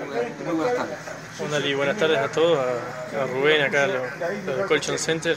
Muy buenas tardes. Hola, Lee, buenas tardes a todos, a Rubén, acá los del Colchon Center.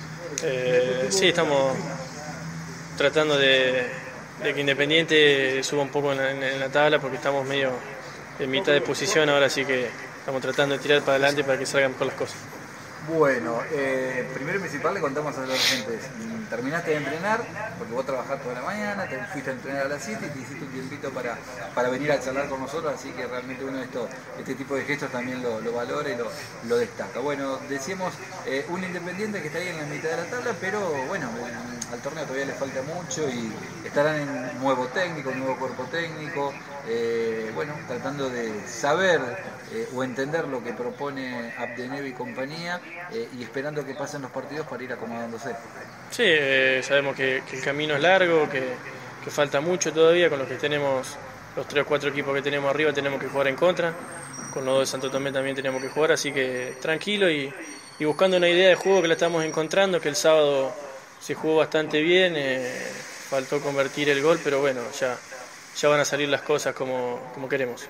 Sí, estamos tratando de que Independiente suba un poco en la tabla porque estamos medio en mitad de posición ahora, así que estamos tratando de tirar para adelante para que salgan mejor las cosas. Bueno, primero y principal le contamos a los oyentes, terminaste de entrenar, porque vos trabajás toda la mañana, te fuiste a entrenar a las 7 y te hiciste un tiempito para venir a charlar con nosotros, así que realmente uno de este tipo de gestos también lo valora y lo destaca. Bueno, decíamos un Independiente que está ahí en la mitad de la tabla, pero bueno, al torneo todavía le falta mucho y estarán en nuevo técnico, nuevo cuerpo técnico, bueno, tratando de saber o entender lo que propone Abdeneve y compañía, y esperando que pasen los partidos para ir acomodándose. Sí, sabemos que el camino es largo, que falta mucho todavía. Con los que tenemos, los 3 o 4 equipos que tenemos arriba, tenemos que jugar en contra. Con los 2 de Santo Tomé también tenemos que jugar, así que tranquilo y buscando una idea de juego que la estamos encontrando, que el sábado se jugó bastante bien, faltó convertir el gol, pero bueno, ya van a salir las cosas como queremos.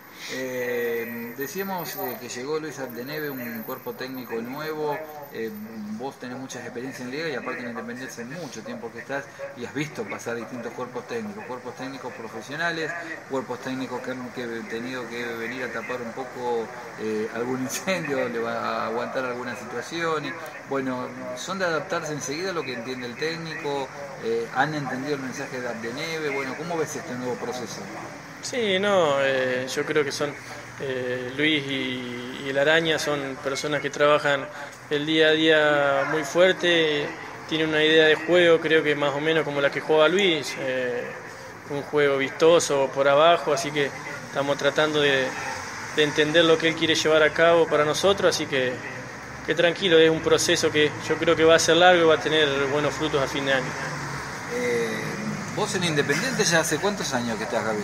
Decíamos que llegó Luis Abdeneve, un cuerpo técnico nuevo, vos tenés mucha experiencia en Liga y aparte en Independencia hace mucho tiempo que estás y has visto pasar distintos cuerpos técnicos profesionales, cuerpos técnicos que han tenido que venir a tapar un poco algún incendio, le va a aguantar alguna situación, y, bueno, son de adaptarse enseguida a lo que entiende el técnico, han entendido el mensaje de Abdeneve. Bueno, ¿cómo ves este nuevo proceso? Sí, no, yo creo que son Luis y el Araña son personas que trabajan el día a día muy fuerte, tienen una idea de juego, creo que más o menos como la que juega Luis, un juego vistoso por abajo, así que estamos tratando de entender lo que él quiere llevar a cabo para nosotros, así que tranquilo, es un proceso que yo creo que va a ser largo y va a tener buenos frutos a fin de año. Vos en Independiente ya hace ¿cuántos años que estás, Gaby?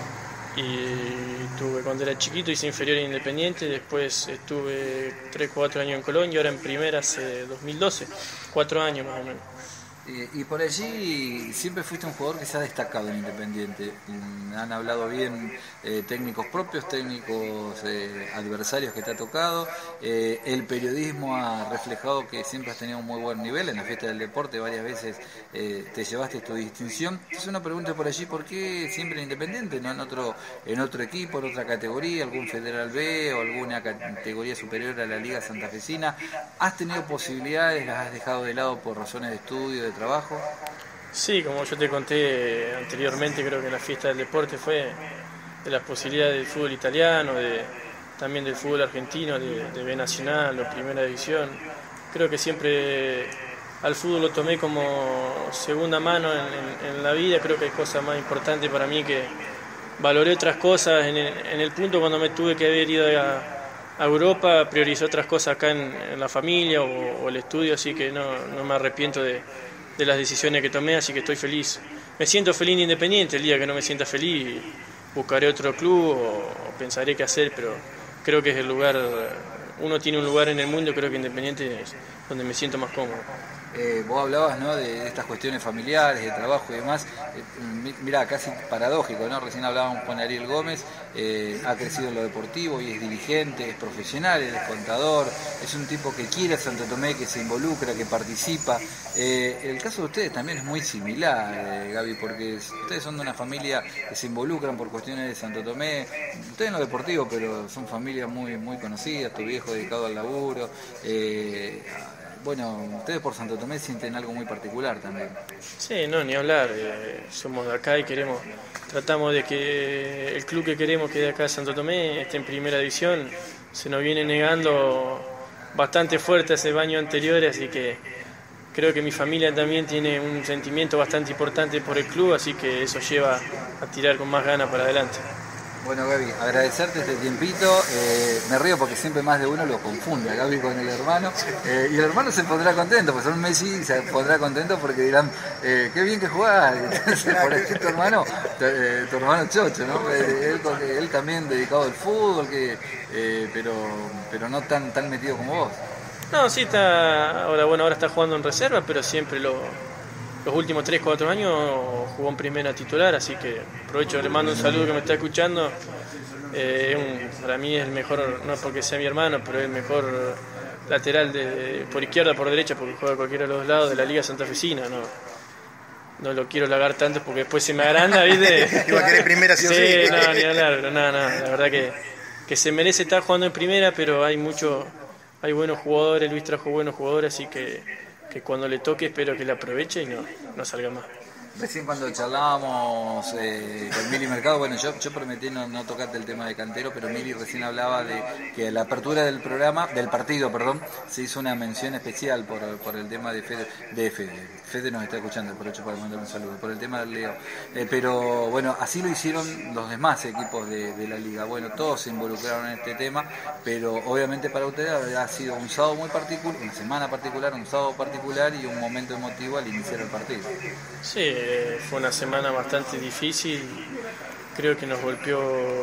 Y cuando era chiquito hice inferior en Independiente, después estuve 3-4 años en Colonia y ahora en primera hace 2012, 4 años más o menos. Y por allí siempre fuiste un jugador que se ha destacado en Independiente. Han hablado bien técnicos propios, técnicos adversarios que te ha tocado. El periodismo ha reflejado que siempre has tenido un muy buen nivel. En la fiesta del deporte varias veces te llevaste tu distinción. Es una pregunta por allí, ¿por qué siempre en Independiente, no en otro equipo, en otra categoría, algún Federal B o alguna categoría superior a la Liga Santafesina? ¿Has tenido posibilidades, las has dejado de lado por razones de estudio, de trabajo? Sí, como yo te conté anteriormente, creo que la fiesta del deporte fue de las posibilidades del fútbol italiano, también del fútbol argentino, de B Nacional o Primera División. Creo que siempre al fútbol lo tomé como segunda mano en la vida. Creo que hay cosas más importantes para mí, que valoré otras cosas en el punto cuando me tuve que haber ido a Europa, priorizé otras cosas acá en la familia o el estudio, así que no me arrepiento de las decisiones que tomé, así que estoy feliz. Me siento feliz de Independiente. El día que no me sienta feliz buscaré otro club o pensaré qué hacer, pero creo que es el lugar, uno tiene un lugar en el mundo, creo que Independiente es donde me siento más cómodo. Vos hablabas, ¿no?, de estas cuestiones familiares, de trabajo y demás. Mirá, casi paradójico, ¿no? Recién hablábamos con Ariel Gómez, ha crecido en lo deportivo y es dirigente, es profesional, es contador, es un tipo que quiere a Santo Tomé, que se involucra, que participa. El caso de ustedes también es muy similar, Gaby, porque ustedes son de una familia que se involucran por cuestiones de Santo Tomé, ustedes en lo deportivo, pero son familias muy, muy conocidas, tu viejo dedicado al laburo. Bueno, ustedes por Santo Tomé sienten algo muy particular también. Sí, no, ni hablar. Somos de acá y tratamos de que el club que queremos, que es de acá de Santo Tomé, esté en Primera División. Se nos viene negando bastante fuerte ese año anterior, así que creo que mi familia también tiene un sentimiento bastante importante por el club, así que eso lleva a tirar con más ganas para adelante. Bueno, Gaby, agradecerte este tiempito. Me río porque siempre más de uno lo confunde a Gaby con el hermano. Y el hermano se pondrá contento, pues son Messi, se pondrá contento porque dirán, qué bien que jugás. Entonces, por aquí tu hermano Chocho, ¿no? Él también dedicado al fútbol, pero no tan metido como vos. No, sí, ahora está jugando en reserva, pero siempre los últimos 3-4 años jugó en primera titular, así que aprovecho, le mando un saludo que me está escuchando Para mí es el mejor, no porque sea mi hermano, pero es el mejor lateral por izquierda, por derecha, porque juega cualquiera de los dos lados de la Liga Santafesina. No lo quiero lagar tanto porque después se me agranda, ¿viste? Igual que eres primera, sí o sí. No, ni hablar, pero no, la verdad que se merece estar jugando en primera, pero hay buenos jugadores, Luis trajo buenos jugadores, así que cuando le toque espero que le aproveche y no salga más. Recién cuando charlábamos con Mili Mercado, bueno, yo prometí no tocarte el tema de Cantero, pero Mili recién hablaba de que a la apertura del partido, se hizo una mención especial por el tema de Fede. Fede nos está escuchando, aprovecho para mandar un saludo, por el tema del Leo. Pero bueno, así lo hicieron los demás equipos de la liga. Bueno, todos se involucraron en este tema, pero obviamente para ustedes ha sido un sábado muy particular, una semana particular, un sábado particular y un momento emotivo al iniciar el partido. Sí, fue una semana bastante difícil, creo que nos golpeó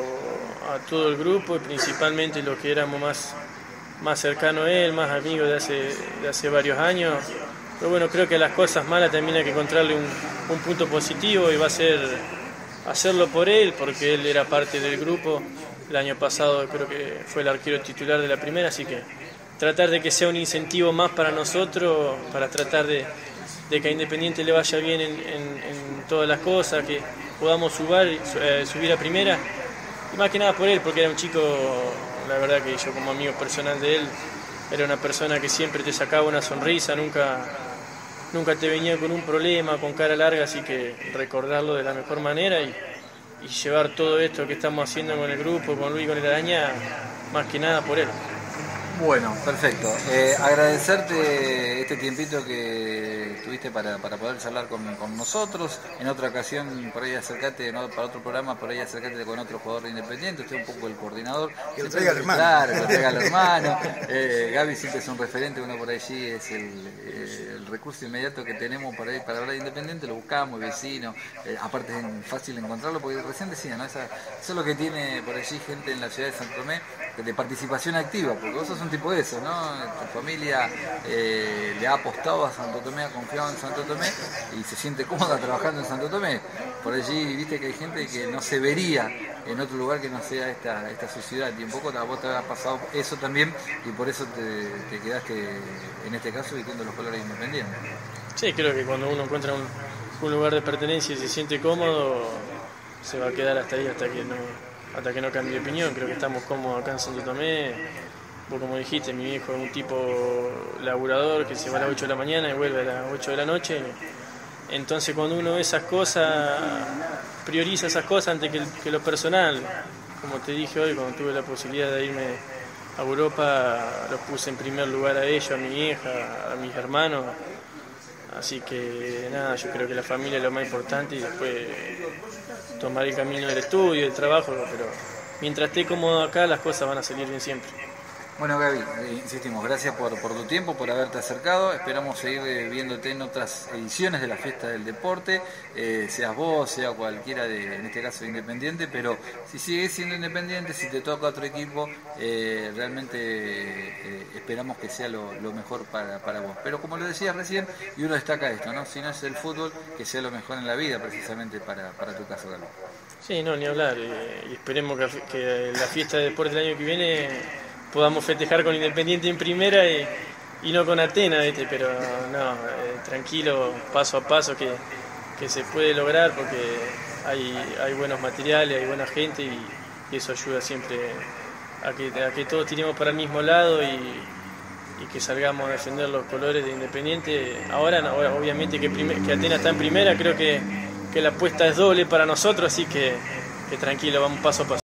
a todo el grupo y principalmente los que éramos más cercanos a él, más amigos de hace varios años. Pero bueno, creo que a las cosas malas también hay que encontrarle un punto positivo y va a ser hacerlo por él, porque él era parte del grupo. El año pasado creo que fue el arquero titular de la primera, así que tratar de que sea un incentivo más para nosotros, para tratar de que a Independiente le vaya bien en todas las cosas, que podamos subir a primera, y más que nada por él, porque era un chico, la verdad que yo como amigo personal de él, era una persona que siempre te sacaba una sonrisa, nunca te venía con un problema, con cara larga, así que recordarlo de la mejor manera y llevar todo esto que estamos haciendo con el grupo, con Luis, con el Araña, más que nada por él. Bueno, perfecto. Agradecerte este tiempito que tuviste para poder charlar con nosotros. En otra ocasión, por ahí acercate, ¿no? Para otro programa, por ahí acercate con otro jugador de Independiente. Usted un poco el coordinador. Que lo traiga al hermano. Claro, que lo traiga al hermano. Gaby siempre es un referente, uno por allí es el recurso inmediato que tenemos por ahí para hablar de Independiente. Lo buscamos, vecino. Aparte es fácil encontrarlo, porque recién decía, ¿no? Eso es lo que tiene por allí gente en la ciudad de San Tomé, de participación activa, porque vos sos un tipo de eso, ¿no? Tu familia le ha apostado a Santo Tomé, ha confiado en Santo Tomé y se siente cómoda trabajando en Santo Tomé. Por allí viste que hay gente que no se vería en otro lugar que no sea esta su ciudad, y un poco a vos te ha pasado eso también y por eso te quedaste en este caso vistiendo los colores Independientes. Sí, creo que cuando uno encuentra un lugar de pertenencia y se siente cómodo, se va a quedar hasta ahí, hasta que no cambie de opinión. Creo que estamos cómodos acá en Santo Tomé. Vos, como dijiste, mi viejo es un tipo laburador que se va a las 8 de la mañana y vuelve a las 8 de la noche. Entonces cuando uno ve esas cosas, prioriza esas cosas antes que lo personal. Como te dije hoy, cuando tuve la posibilidad de irme a Europa, los puse en primer lugar a ellos, a mi vieja, a mis hermanos. Así que nada, yo creo que la familia es lo más importante y después tomar el camino del estudio, del trabajo, pero mientras esté cómodo acá las cosas van a salir bien siempre. Bueno, Gaby, insistimos, gracias por tu tiempo, por haberte acercado. Esperamos seguir viéndote en otras ediciones de la Fiesta del Deporte, seas vos, sea cualquiera en este caso Independiente, pero si sigues siendo Independiente, si te toca otro equipo, realmente esperamos que sea lo mejor para vos. Pero como lo decías recién, y uno destaca esto, ¿no? Si no es el fútbol, que sea lo mejor en la vida, precisamente para tu caso, Gaby. Sí, no, ni hablar, y esperemos que la Fiesta del Deporte del año que viene podamos festejar con Independiente en primera y no con Atenas, ¿viste? Pero no, tranquilo, paso a paso que se puede lograr porque hay buenos materiales, hay buena gente y eso ayuda siempre a que todos tiremos para el mismo lado y que salgamos a defender los colores de Independiente. Ahora obviamente que Atenas está en primera, creo que la apuesta es doble para nosotros, así que tranquilo, vamos paso a paso.